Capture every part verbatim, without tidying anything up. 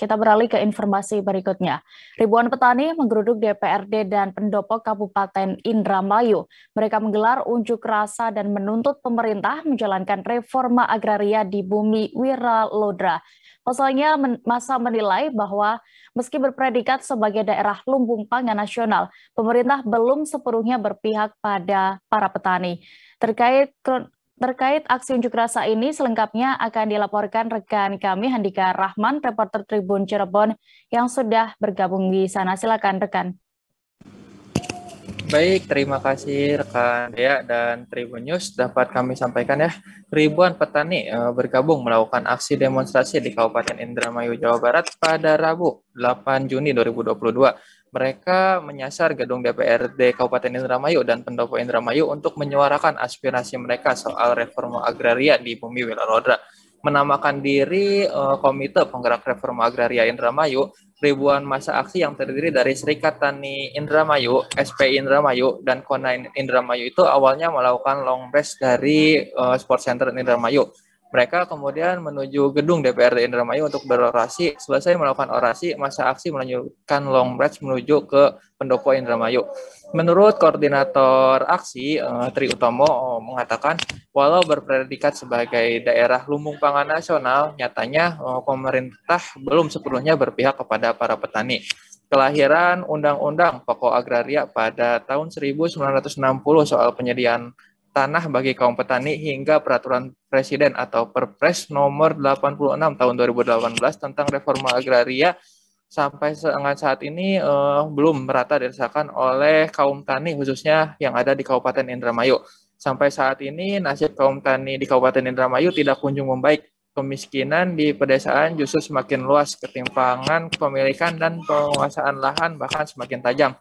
Kita beralih ke informasi berikutnya. Ribuan petani menggeruduk D P R D dan pendopo Kabupaten Indramayu. Mereka menggelar unjuk rasa dan menuntut pemerintah menjalankan reforma agraria di bumi Wiralodra. Pasalnya, masa menilai bahwa meski berpredikat sebagai daerah lumbung pangan nasional, pemerintah belum sepenuhnya berpihak pada para petani. Terkait Terkait aksi unjuk rasa ini selengkapnya akan dilaporkan rekan kami Handika Rahman, reporter Tribun Cirebon yang sudah bergabung di sana. Silakan rekan. Baik, terima kasih rekan Dea dan Tribun News. Dapat kami sampaikan ya, ribuan petani e, bergabung melakukan aksi demonstrasi di Kabupaten Indramayu, Jawa Barat pada Rabu delapan Juni dua ribu dua puluh dua. Mereka menyasar gedung D P R D Kabupaten Indramayu dan pendopo Indramayu untuk menyuarakan aspirasi mereka soal reforma agraria di bumi Wiralodra. Menamakan diri uh, Komite Penggerak Reforma Agraria Indramayu, ribuan massa aksi yang terdiri dari Serikat Tani Indramayu, S P I Indramayu, dan Konain Indramayu itu awalnya melakukan long march dari uh, Sport Center Indramayu. Mereka kemudian menuju gedung D P R D Indramayu untuk berorasi. Selesai melakukan orasi, massa aksi melanjutkan long march menuju ke pendopo Indramayu. Menurut koordinator aksi, uh, Tri Utomo uh, mengatakan, walau berpredikat sebagai daerah lumbung pangan nasional, nyatanya uh, pemerintah belum sepenuhnya berpihak kepada para petani. Kelahiran Undang-Undang Pokok Agraria pada tahun seribu sembilan ratus enam puluh soal penyediaan tanah bagi kaum petani hingga peraturan presiden atau Perpres nomor delapan puluh enam tahun dua ribu delapan belas tentang reforma agraria sampai saat ini eh, belum merata dirasakan oleh kaum tani khususnya yang ada di Kabupaten Indramayu. Sampai saat ini nasib kaum tani di Kabupaten Indramayu tidak kunjung membaik. Kemiskinan di pedesaan justru semakin luas, ketimpangan kepemilikan dan penguasaan lahan bahkan semakin tajam.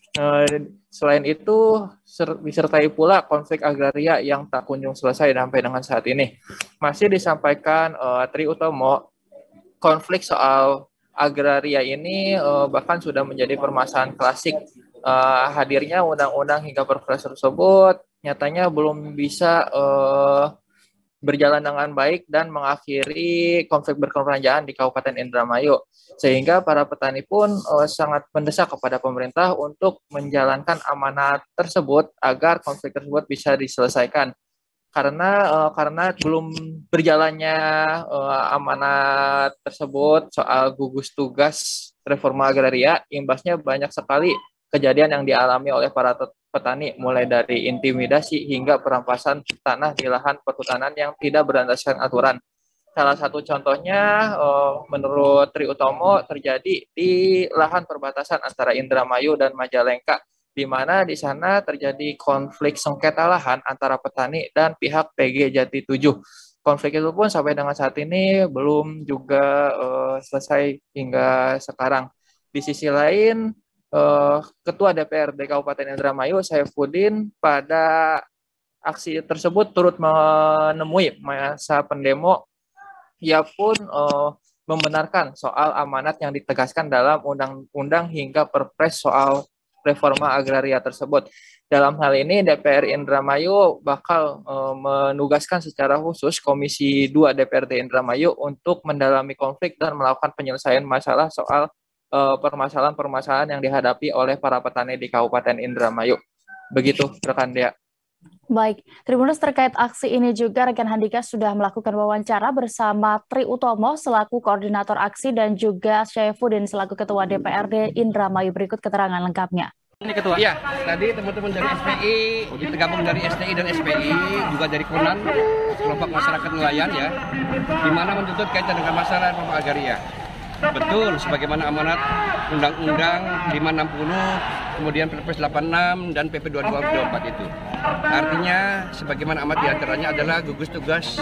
Selain itu, disertai pula konflik agraria yang tak kunjung selesai sampai dengan saat ini. Masih disampaikan uh, Tri Utomo, konflik soal agraria ini uh, bahkan sudah menjadi permasalahan klasik. Uh, hadirnya undang-undang hingga perpres tersebut nyatanya belum bisa uh, berjalan dengan baik dan mengakhiri konflik berkepanjangan di Kabupaten Indramayu. Sehingga para petani pun uh, sangat mendesak kepada pemerintah untuk menjalankan amanat tersebut agar konflik tersebut bisa diselesaikan. Karena uh, karena belum berjalannya uh, amanat tersebut soal gugus tugas reforma agraria, imbasnya banyak sekali kejadian yang dialami oleh para petani, mulai dari intimidasi hingga perampasan tanah di lahan perhutanan yang tidak berdasarkan aturan. Salah satu contohnya, menurut Tri Utomo, terjadi di lahan perbatasan antara Indramayu dan Majalengka, di mana di sana terjadi konflik sengketa lahan antara petani dan pihak P G Jati tujuh. Konflik itu pun sampai dengan saat ini belum juga uh, selesai hingga sekarang. Di sisi lain, uh, Ketua D P R D Kabupaten Indramayu, Saifuddin, pada aksi tersebut turut menemui massa pendemo. Ia pun uh, membenarkan soal amanat yang ditegaskan dalam undang-undang hingga perpres soal reforma agraria tersebut. Dalam hal ini D P R Indramayu bakal uh, menugaskan secara khusus Komisi dua D P R D Indramayu untuk mendalami konflik dan melakukan penyelesaian masalah soal uh, permasalahan-permasalahan yang dihadapi oleh para petani di Kabupaten Indramayu. Begitu, rekan Dea. Baik, Tribuners, terkait aksi ini juga rekan Handika sudah melakukan wawancara bersama Tri Utomo selaku koordinator aksi dan juga Saifuddin selaku Ketua D P R D Indramayu. Berikut keterangan lengkapnya. Ini Ketua. Iya, tadi teman-teman dari S P I, tergabung dari S T I dan S P I, juga dari Konan, kelompok masyarakat nelayan ya, di mana menuntut kaitan dengan masalah reforma agraria. Betul, sebagaimana amanat Undang-Undang lima enam puluh, kemudian Perpres delapan puluh enam dan P P dua puluh dua dua ribu empat itu. Artinya, sebagaimana amat diantaranya adalah gugus tugas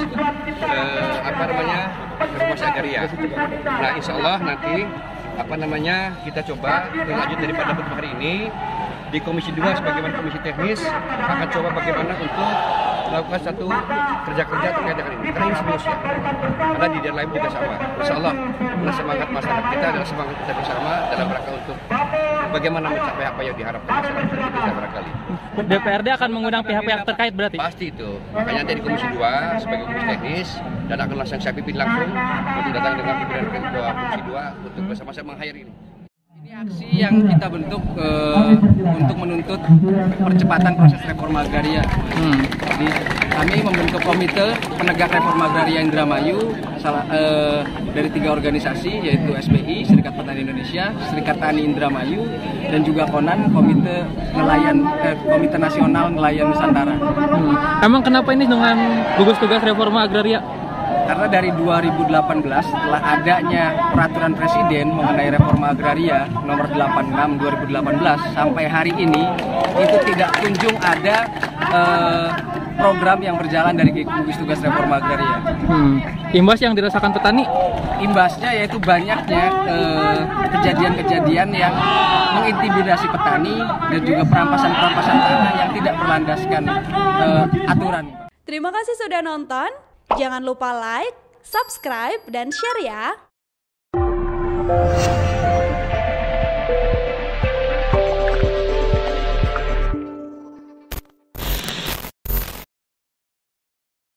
eh, apa namanya reformasi agraria. Nah, insya Allah nanti apa namanya kita coba lanjut daripada bentuk hari ini di Komisi dua sebagaimana komisi teknis akan coba bagaimana untuk melakukan satu kerja-kerja terkait dengan ini. Karena ini serius ya. Karena di daerah lain juga sama. Insya Allah, semangat masyarakat kita adalah semangat kita bersama dalam rangka untuk bagaimana mencapai apa yang diharapkan masyarakat kita barangkali. D P R D akan mengundang pihak-pihak terkait berarti? Pasti itu. Makanya nanti di Komisi dua sebagai komisi teknis dan akan langsung saya pimpin langsung untuk datang dengan pimpinan ketua Komisi dua untuk bersama-sama meng-hire ini. Ini aksi yang kita bentuk uh, untuk menuntut percepatan proses reforma agraria. Hmm. Jadi kami membentuk komite penegak reforma agraria Indramayu salah, uh, dari tiga organisasi yaitu S B I, Serikat Petani Indonesia, Serikat Tani Indramayu, dan juga Konan, Komite Nelayan eh, Komite Nasional Nelayan Nusantara. Hmm. Emang kenapa ini dengan gugus tugas reforma agraria? Karena dari dua ribu delapan belas setelah adanya peraturan presiden mengenai reforma agraria nomor delapan puluh enam dua ribu delapan belas sampai hari ini itu tidak kunjung ada eh, program yang berjalan dari gugus tugas reforma agraria. Hmm. Imbas yang dirasakan petani? Imbasnya yaitu banyaknya eh, kejadian-kejadian yang mengintimidasi petani dan juga perampasan-perampasan tanah yang tidak berlandaskan eh, aturan. Terima kasih sudah nonton. Jangan lupa like, subscribe, dan share ya!